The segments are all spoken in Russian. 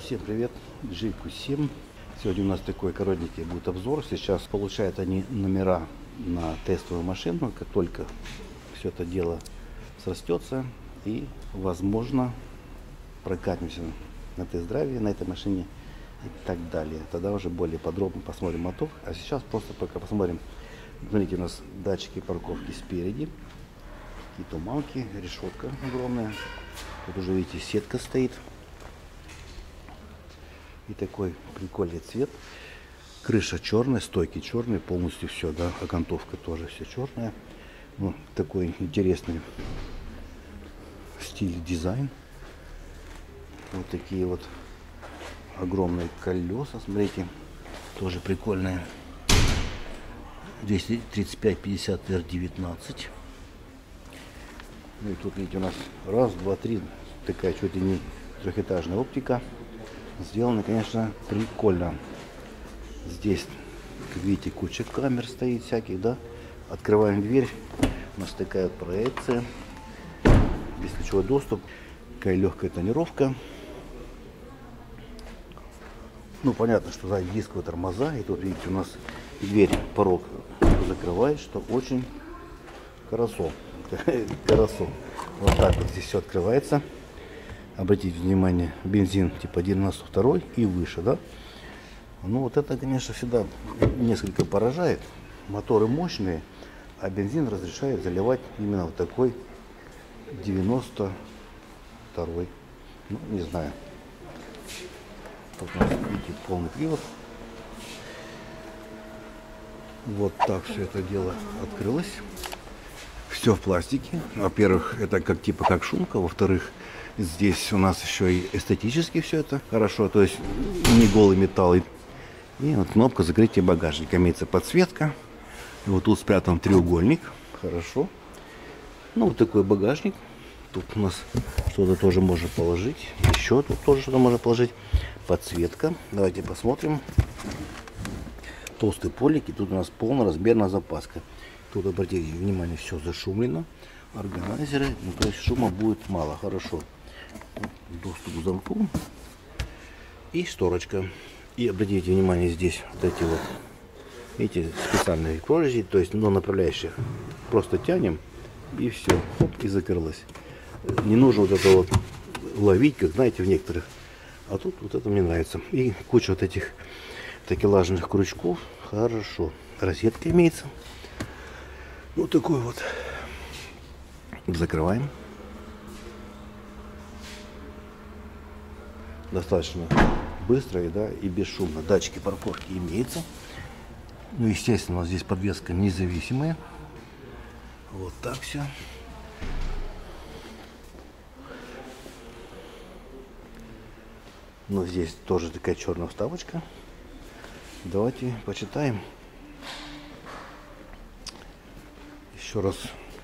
Всем привет, G7. Сегодня у нас такой коротенький будет обзор. Сейчас получают они номера на тестовую машину. Как только все это дело срастется, и возможно прокатимся на тест-драйве на этой машине и так далее. Тогда уже более подробно посмотрим мотор. А сейчас просто пока посмотрим. Смотрите, у нас датчики парковки спереди, какие-то туманки, решетка огромная. Тут уже видите, сетка стоит. И такой прикольный цвет. Крыша черная, стойки черные, полностью все, да, окантовка тоже все черная. Ну, такой интересный стиль, дизайн. Вот такие вот огромные колеса, смотрите, тоже прикольные. 235-50 R19. Ну и тут, видите, у нас раз, два, три, такая чуть ли не трехэтажная оптика. Сделано, конечно, прикольно. Здесь, как видите, куча камер стоит всяких, да. Открываем дверь. У нас такая вот проекция. Бесключевой доступ. Такая легкая тонировка. Ну, понятно, что сзади дисковые тормоза. И тут, видите, у нас дверь, порог закрывает, что очень хорошо. Хорошо. Вот так вот здесь все открывается. Обратите внимание, бензин типа 92 и выше, да? Ну вот это, конечно, всегда несколько поражает. Моторы мощные, а бензин разрешает заливать именно вот такой 92. Ну, не знаю. Тут у нас, видите, полный привод. Вот так все это дело открылось. Все в пластике. Во-первых, это как типа как шумка. Во-вторых, здесь у нас еще и эстетически все это хорошо. То есть не голый металл. И вот кнопка закрытия багажника. Имеется подсветка. И вот тут спрятан треугольник. Хорошо. Ну вот такой багажник. Тут у нас что-то тоже можно положить. Еще тут тоже что-то можно положить. Подсветка. Давайте посмотрим. Толстый полик. И тут у нас полноразмерная запаска. Тут, обратите внимание, все зашумлено. Органайзеры, ну, то есть шума будет мало. Хорошо. Доступ к замку. И шторочка. И обратите внимание, здесь вот эти вот, видите, специальные прорези, то есть, но направляющих. Просто тянем, и все. Хоп, и закрылось. Не нужно вот это вот ловить, как, знаете, в некоторых. А тут вот это мне нравится. И куча вот этих такелажных крючков. Хорошо. Розетка имеется. Вот такой вот. Закрываем. Достаточно быстро и, да, и бесшумно. Датчики парковки имеются. Ну, естественно, у нас здесь подвеска независимая. Вот так все. Но здесь тоже такая черная вставочка. Давайте почитаем. Еще раз.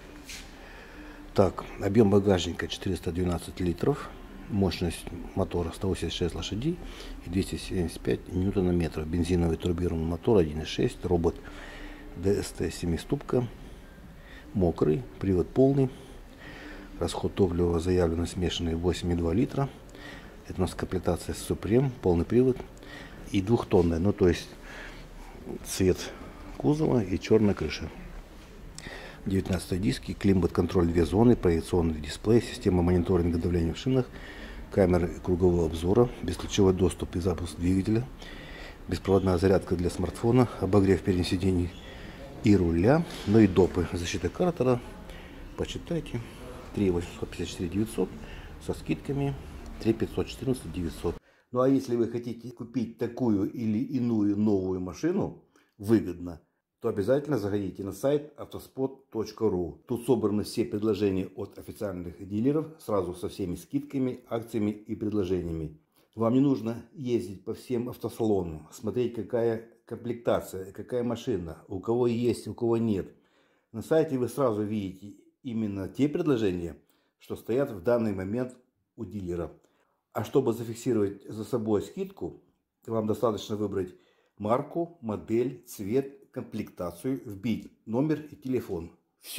Так, объем багажника 412 литров. Мощность мотора 186 лошадей и 275 ньютона-метров. Бензиновый турбированный мотор 1.6. Робот DST 7-ступка. Мокрый. Привод полный. Расход топлива заявлено смешанный 8,2 литра. Это у нас комплектация Supreme. Полный привод. И двухтонная. Ну, то есть цвет кузова и черная крыша. 19 диски, климат-контроль 2 зоны, проекционный дисплей, система мониторинга давления в шинах, камеры кругового обзора, бесключевой доступ и запуск двигателя, беспроводная зарядка для смартфона, обогрев передних сидений и руля, ну и допы, защита картера, почитайте, 3 854 900 со скидками 3 514 900. Ну а если вы хотите купить такую или иную новую машину выгодно, то обязательно заходите на сайт autospot.ru. Тут собраны все предложения от официальных дилеров, сразу со всеми скидками, акциями и предложениями. Вам не нужно ездить по всем автосалонам, смотреть, какая комплектация, какая машина, у кого есть, у кого нет. На сайте вы сразу видите именно те предложения, что стоят в данный момент у дилера. А чтобы зафиксировать за собой скидку, вам достаточно выбрать марку, модель, цвет, комплектацию, вбить номер и телефон. Все.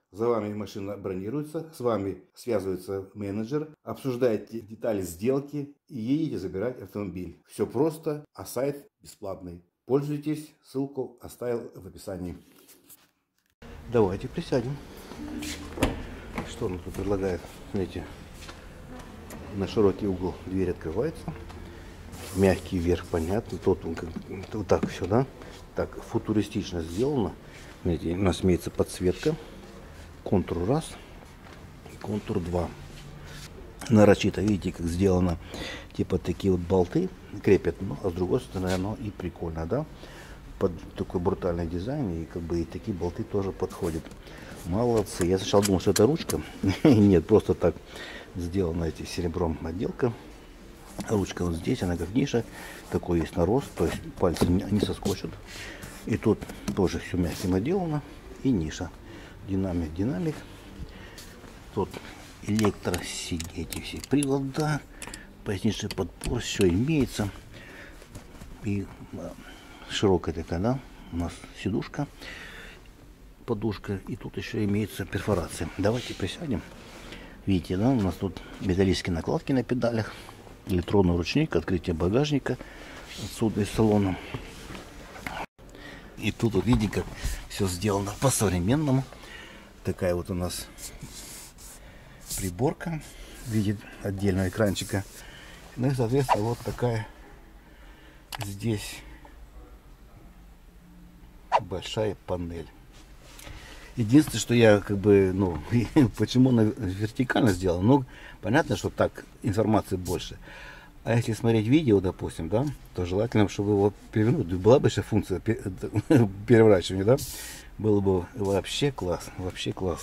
За вами машина бронируется, с вами связывается менеджер, обсуждаете детали сделки и едете забирать автомобиль. Все просто, а сайт бесплатный. Пользуйтесь, ссылку оставил в описании. Давайте присядем. Что он тут предлагает? Смотрите, на широкий угол дверь открывается. Мягкий верх, понятно. Тут он вот так все, да? Так, футуристично сделано. Смотрите, у нас имеется подсветка. Контур раз, контур 2. Нарочито, видите, как сделано. Типа такие вот болты крепят, ну, а с другой стороны оно и прикольно, да? Под такой брутальный дизайн, и как бы и такие болты тоже подходят. Молодцы. Я сначала думал, что это ручка. Нет, просто так сделана эти серебром отделка. Ручка вот здесь, она как ниша. Такой есть нарост, то есть пальцы не соскочат. И тут тоже все мягким отделано. И ниша. Динамик. Тут эти все привода. Поясничный подпор. Все имеется. И широкая такая, да, у нас сидушка, подушка, и тут еще имеется перфорация. Давайте присядем. Видите, да, у нас тут металлические накладки на педалях, электронный ручник, открытие багажника отсюда из салона. И тут вот видите, как все сделано по-современному. Такая вот у нас приборка в виде отдельного экранчика. Ну и, соответственно, вот такая здесь большая панель. Единственное, что я как бы, ну, почему она вертикально сделала, ну, понятно, что так информации больше. А если смотреть видео, допустим, да, то желательно, чтобы его перевернуть. Была бы еще функция переворачивания, да, было бы вообще класс, вообще класс.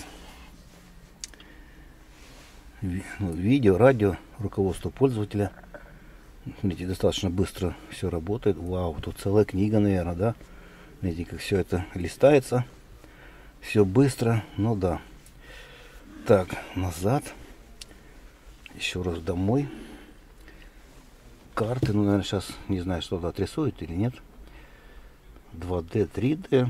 Видео, радио, руководство пользователя. Смотрите, достаточно быстро все работает. Вау, тут целая книга, наверное, да. Видите, как все это листается. Все быстро, ну да. Так, назад. Еще раз домой. Карты, ну, наверное, сейчас, не знаю, что-то отрисует или нет. 2D, 3D.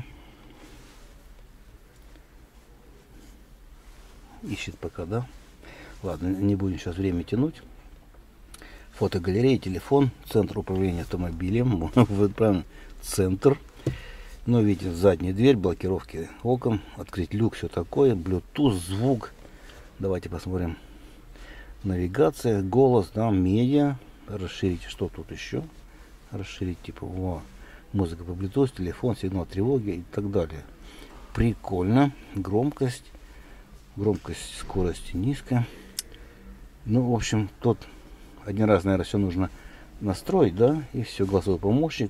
Ищет пока, да. Ладно, не будем сейчас время тянуть. Фотогалерея, телефон, центр управления автомобилем. Вот правильно, центр. Ну, видите, задняя дверь, блокировки окон, открыть люк, все такое, Bluetooth, звук. Давайте посмотрим. Навигация, голос, да, медиа. Расширить, что тут еще? Расширить, типа, во, музыка по Bluetooth, телефон, сигнал тревоги и так далее. Прикольно. Громкость, скорость низкая. Ну, в общем, тут один раз, наверное, все нужно настроить, да, и все, голосовой помощник.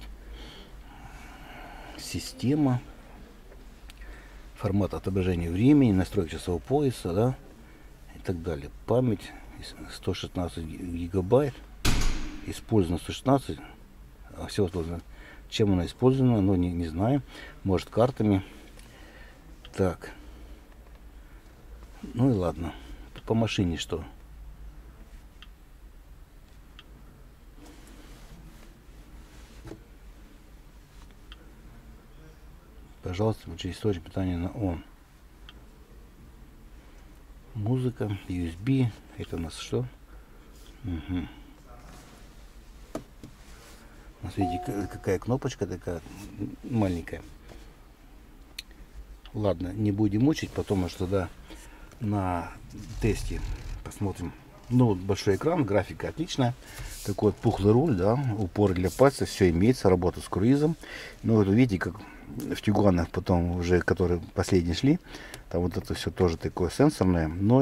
Система, формат отображения времени, настройка часового пояса, да, и так далее. Память 116 гигабайт, использовано 116, а все сложно. Чем она использована, ну, не знаю, может картами. Так, ну и ладно. По машине что? Пожалуйста, включи источник питания на он. Музыка, USB. Это у нас что? Угу. У нас, видите, какая кнопочка такая маленькая. Ладно, не будем мучить, потом аж туда на тесте посмотрим. Ну, вот большой экран, графика отличная. Такой вот пухлый руль, да, упоры для пальцев, все имеется, работа с круизом. Ну, вот видите, как в Тигуанах потом уже, которые последние шли, там вот это все тоже такое сенсорное, но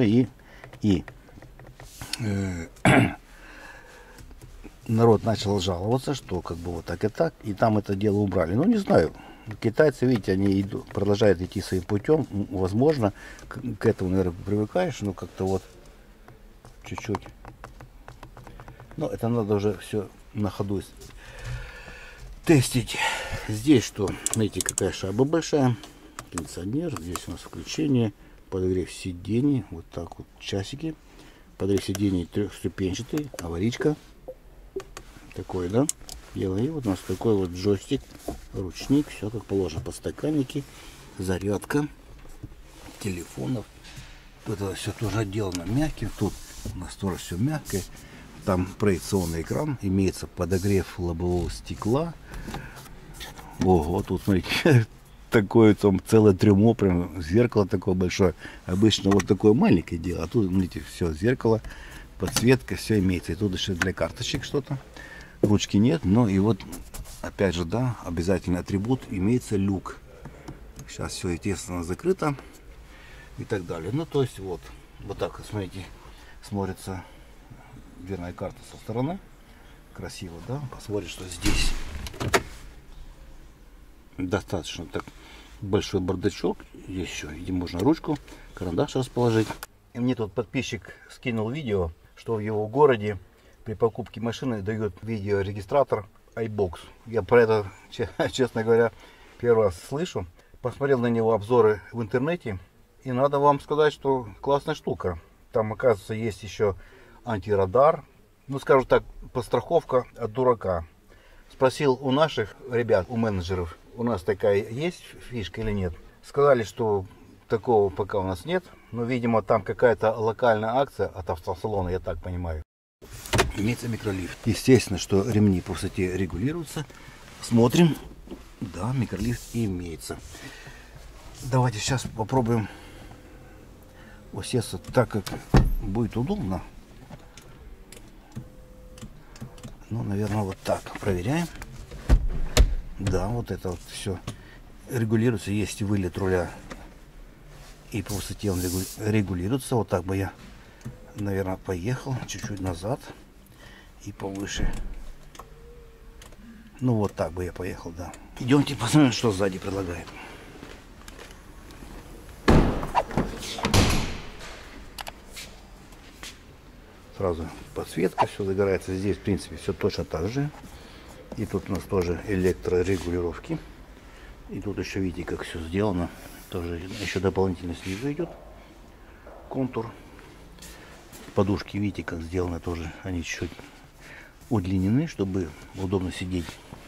народ начал жаловаться, что как бы вот так, и там это дело убрали. Ну, не знаю, китайцы, видите, они продолжают идти своим путем, возможно, к этому, наверное, привыкаешь, но как-то вот чуть-чуть. Но это надо уже все на ходу тестить. Здесь что? Смотрите, какая шайба большая. Кондиционер. Здесь у нас включение. Подогрев сидений. Вот так вот часики. Подогрев сидений трехступенчатый. Аварийка. Такой, да? И вот у нас такой вот джойстик. Ручник. Все как положено. Подстаканники. Зарядка. телефонов. Тут это все тоже отделано мягким. Тут у нас тоже все мягкое. Там проекционный экран. Имеется подогрев лобового стекла. Ого, тут смотрите, такое там целое трюмо, прям зеркало такое большое. Обычно вот такое маленькое дело. А тут, смотрите, все, зеркало, подсветка, все имеется. И тут еще для карточек что-то. Ручки нет, но и вот, опять же, да, обязательный атрибут, имеется люк. Сейчас все, естественно, закрыто и так далее. Ну, то есть, вот так, смотрите, смотрится дверная карта со стороны. Красиво, да? Посмотрим, что здесь. Достаточно так большой бардачок. Здесь еще, видимо, можно ручку, карандаш расположить. И мне тут подписчик скинул видео, что в его городе при покупке машины дают видеорегистратор iBox. Я про это, честно говоря, первый раз слышу. Посмотрел на него обзоры в интернете. И надо вам сказать, что классная штука. Там, оказывается, есть еще антирадар. Ну, скажу так, подстраховка от дурака. Спросил у наших ребят, у менеджеров, у нас такая есть фишка или нет. Сказали, что такого пока у нас нет. Но, видимо, там какая-то локальная акция от автосалона, я так понимаю. Имеется микролифт. Естественно, что ремни по высоте регулируются. Смотрим. Да, микролифт имеется. Давайте сейчас попробуем усесться так, как будет удобно. Ну, наверное, вот так. Проверяем. Да, вот это вот все регулируется. Есть вылет руля. И по высоте он регулируется. Вот так бы я, наверное, поехал чуть-чуть назад и повыше. Ну, вот так бы я поехал, да. Идемте посмотрим, что сзади предлагает. Сразу подсветка, все загорается. Здесь, в принципе, все точно так же. И тут у нас тоже электрорегулировки. И тут еще видите, как все сделано. Тоже еще дополнительно снизу идет контур. Подушки, видите, как сделано тоже. Они чуть-чуть удлинены, чтобы удобно сидеть.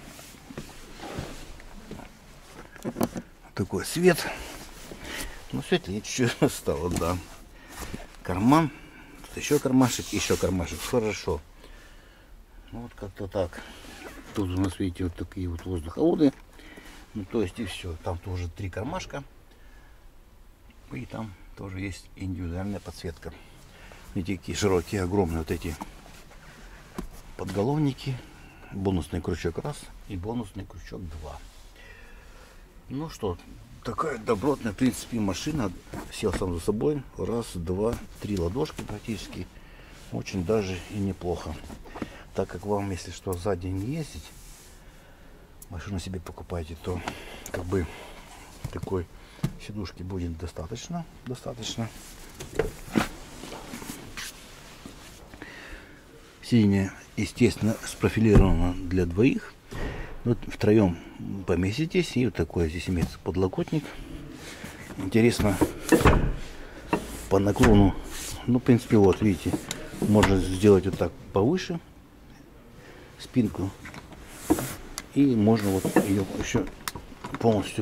Такой свет. Ну, светлее чуть-чуть стало, да. Карман. Тут еще кармашек, еще кармашек. Хорошо. Ну, вот как-то так. Тут у нас, видите, вот такие вот воздуховоды. Ну, то есть и все. Там тоже 3 кармашка. И там тоже есть индивидуальная подсветка. Видите, какие широкие, огромные вот эти подголовники. Бонусный крючок раз и бонусный крючок 2. Ну что, такая добротная, в принципе, машина. Сел сам за собой. Раз, два, 3 ладошки практически. Очень даже и неплохо. Так как вам, если что, сзади не ездить, машину себе покупаете, то как бы такой сидушки будет достаточно. Сиденье, естественно, спрофилировано для двоих. Вот втроем поместитесь. И вот такой здесь имеется подлокотник. Интересно по наклону. Ну, в принципе, вот видите, можно сделать вот так повыше спинку. И можно вот ее еще полностью.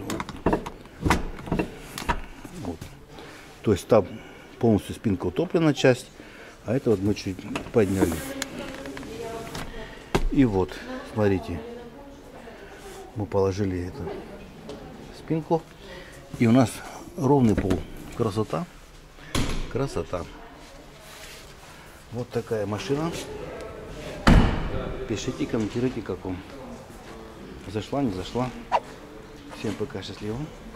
Вот. То есть там полностью спинка утоплена часть. А это вот мы чуть подняли. И вот, смотрите, мы положили эту спинку. И у нас ровный пол. Красота. Красота. Вот такая машина. Пишите, комментируйте, как вам. Зашла, не зашла. Всем пока, счастливо.